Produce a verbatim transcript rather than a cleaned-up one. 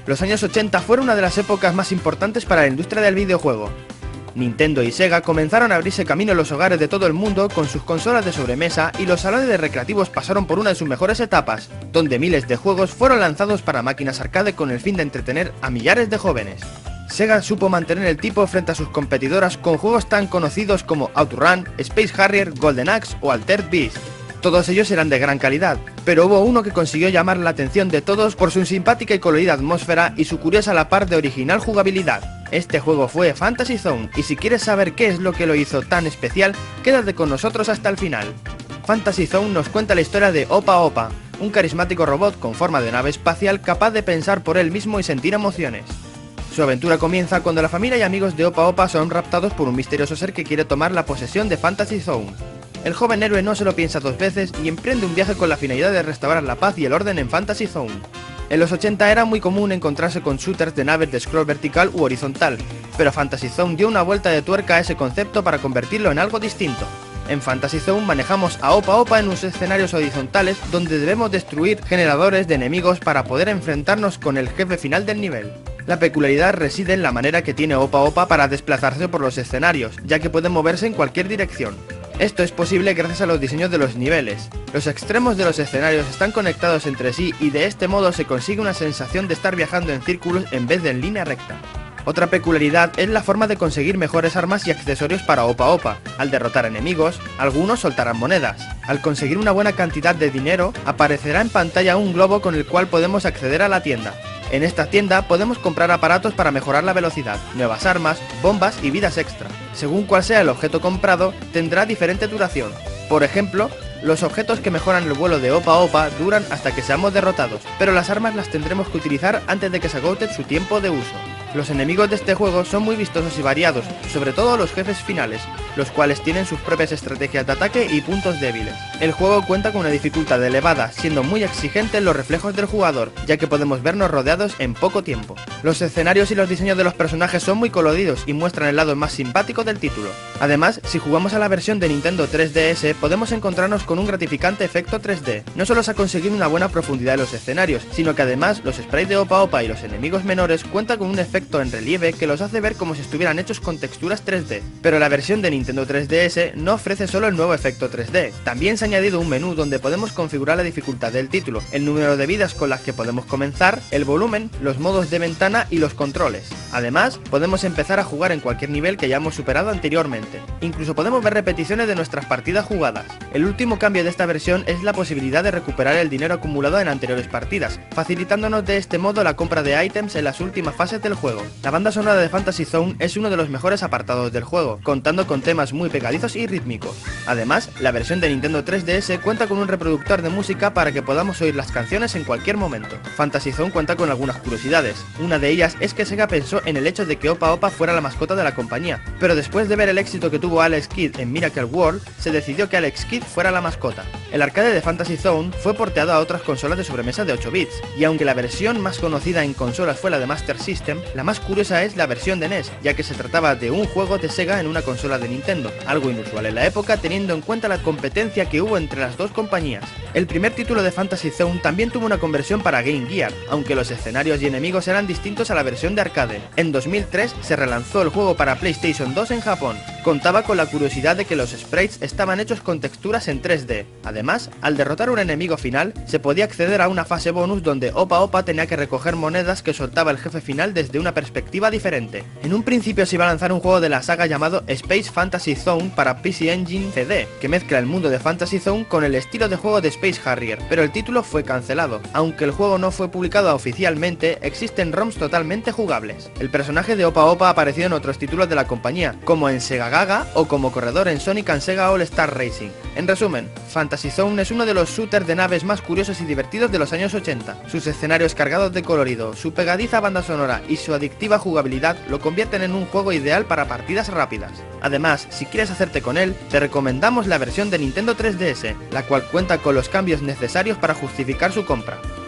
Los años ochenta fueron una de las épocas más importantes para la industria del videojuego. Nintendo y Sega comenzaron a abrirse camino en los hogares de todo el mundo con sus consolas de sobremesa y los salones de recreativos pasaron por una de sus mejores etapas, donde miles de juegos fueron lanzados para máquinas arcade con el fin de entretener a millares de jóvenes. Sega supo mantener el tipo frente a sus competidoras con juegos tan conocidos como OutRun, Space Harrier, Golden Axe o Altered Beast. Todos ellos eran de gran calidad, pero hubo uno que consiguió llamar la atención de todos por su simpática y colorida atmósfera y su curiosa a la par de original jugabilidad. Este juego fue Fantasy Zone, y si quieres saber qué es lo que lo hizo tan especial, quédate con nosotros hasta el final. Fantasy Zone nos cuenta la historia de Opa Opa, un carismático robot con forma de nave espacial capaz de pensar por él mismo y sentir emociones. Su aventura comienza cuando la familia y amigos de Opa Opa son raptados por un misterioso ser que quiere tomar la posesión de Fantasy Zone. El joven héroe no se lo piensa dos veces y emprende un viaje con la finalidad de restaurar la paz y el orden en Fantasy Zone. En los ochenta era muy común encontrarse con shooters de naves de scroll vertical u horizontal, pero Fantasy Zone dio una vuelta de tuerca a ese concepto para convertirlo en algo distinto. En Fantasy Zone manejamos a Opa Opa en unos escenarios horizontales donde debemos destruir generadores de enemigos para poder enfrentarnos con el jefe final del nivel. La peculiaridad reside en la manera que tiene Opa Opa para desplazarse por los escenarios, ya que puede moverse en cualquier dirección. Esto es posible gracias a los diseños de los niveles. Los extremos de los escenarios están conectados entre sí y de este modo se consigue una sensación de estar viajando en círculos en vez de en línea recta. Otra peculiaridad es la forma de conseguir mejores armas y accesorios para Opa Opa. Al derrotar enemigos, algunos soltarán monedas. Al conseguir una buena cantidad de dinero, aparecerá en pantalla un globo con el cual podemos acceder a la tienda. En esta tienda podemos comprar aparatos para mejorar la velocidad, nuevas armas, bombas y vidas extra. Según cuál sea el objeto comprado, tendrá diferente duración. Por ejemplo, los objetos que mejoran el vuelo de Opa Opa duran hasta que seamos derrotados, pero las armas las tendremos que utilizar antes de que se agote su tiempo de uso. Los enemigos de este juego son muy vistosos y variados, sobre todo los jefes finales, los cuales tienen sus propias estrategias de ataque y puntos débiles. El juego cuenta con una dificultad elevada, siendo muy exigente en los reflejos del jugador, ya que podemos vernos rodeados en poco tiempo. Los escenarios y los diseños de los personajes son muy coloridos y muestran el lado más simpático del título. Además, si jugamos a la versión de Nintendo tres D S, podemos encontrarnos con un gratificante efecto tres D. No solo se ha conseguido una buena profundidad en los escenarios, sino que además los sprites de Opa Opa y los enemigos menores cuentan con un efecto en relieve que los hace ver como si estuvieran hechos con texturas tres D. Pero la versión de Nintendo tres D S no ofrece solo el nuevo efecto tres D, también se ha añadido un menú donde podemos configurar la dificultad del título, el número de vidas con las que podemos comenzar, el volumen, los modos de ventana y los controles. Además, podemos empezar a jugar en cualquier nivel que hayamos superado anteriormente. Incluso podemos ver repeticiones de nuestras partidas jugadas. El último cambio de esta versión es la posibilidad de recuperar el dinero acumulado en anteriores partidas, facilitándonos de este modo la compra de ítems en las últimas fases del juego. La banda sonora de Fantasy Zone es uno de los mejores apartados del juego, contando con temas muy pegadizos y rítmicos. Además, la versión de Nintendo tres D S cuenta con un reproductor de música para que podamos oír las canciones en cualquier momento. Fantasy Zone cuenta con algunas curiosidades. Una de ellas es que Sega pensó en el hecho de que Opa Opa fuera la mascota de la compañía, pero después de ver el éxito que tuvo Alex Kidd en Miracle World, se decidió que Alex Kidd fuera la mascota. El arcade de Fantasy Zone fue porteado a otras consolas de sobremesa de ocho bits, y aunque la versión más conocida en consolas fue la de Master System, la más curiosa es la versión de N E S, ya que se trataba de un juego de Sega en una consola de Nintendo, algo inusual en la época teniendo en cuenta la competencia que hubo entre las dos compañías. El primer título de Fantasy Zone también tuvo una conversión para Game Gear, aunque los escenarios y enemigos eran distintos a la versión de arcade. En dos mil tres se relanzó el juego para PlayStation dos en Japón. Contaba con la curiosidad de que los sprites estaban hechos con texturas en tres D. Además, al derrotar un enemigo final, se podía acceder a una fase bonus donde Opa Opa tenía que recoger monedas que soltaba el jefe final desde una perspectiva diferente. En un principio se iba a lanzar un juego de la saga llamado Space Fantasy Zone para P C Engine C D, que mezcla el mundo de Fantasy Zone con el estilo de juego de Space Harrier, pero el título fue cancelado. Aunque el juego no fue publicado oficialmente, existen ROMs totalmente jugables. El personaje de Opa Opa ha aparecido en otros títulos de la compañía, como en Sega Gaga o como corredor en Sonic and Sega All Star Racing. En resumen, Fantasy Zone es uno de los shooters de naves más curiosos y divertidos de los años ochenta. Sus escenarios cargados de colorido, su pegadiza banda sonora y su adictiva jugabilidad lo convierten en un juego ideal para partidas rápidas. Además, si quieres hacerte con él, te recomendamos la versión de Nintendo tres D S, la cual cuenta con los cambios necesarios para justificar su compra.